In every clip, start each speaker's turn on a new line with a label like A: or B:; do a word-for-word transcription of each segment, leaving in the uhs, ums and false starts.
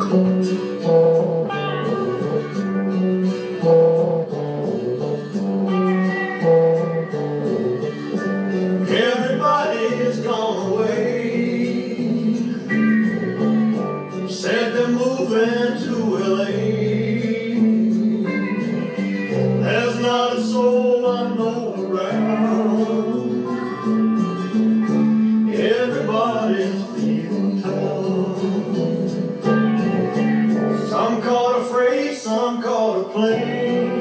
A: Everybody's gone away. Said they're moving to L A. There's not a soul I know around. Everybody's leaving town. Some caught a freight, some caught a plane.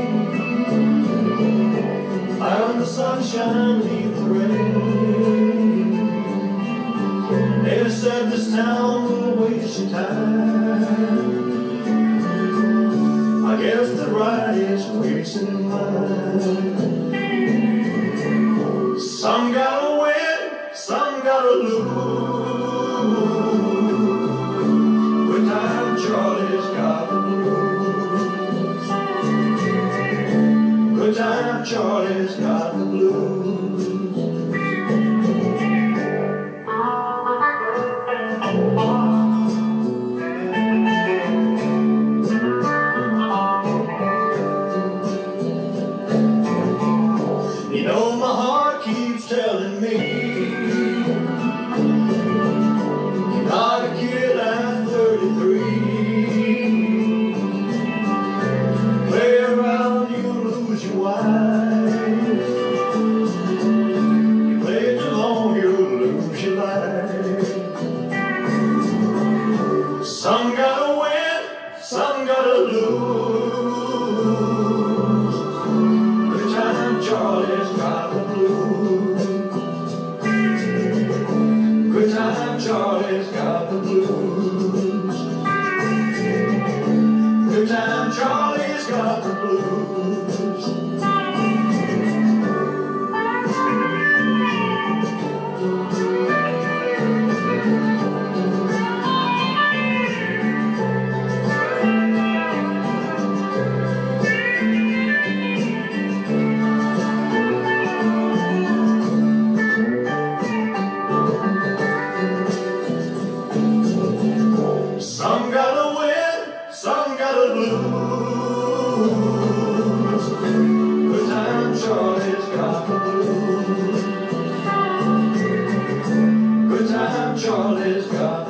A: Found the sunshine, leave the rain. They said this town will waste your time. I guess the ride is wasting mine. Some gotta win, some gotta lose. Good time Charlie's got the blues. Good time Charlie's got the blues. You know my heart keeps telling me you're not a kid at thirty-three. Play around, you lose your wife. You play too long, you'll lose your life. Some gotta win, some gotta lose. Good time Charlie's got the blues. Good time Charlie's got the blues. Good time Charlie's got the blues. Some gotta win, some gotta lose. Good time Charlie's got the blues. Good time Charlie's got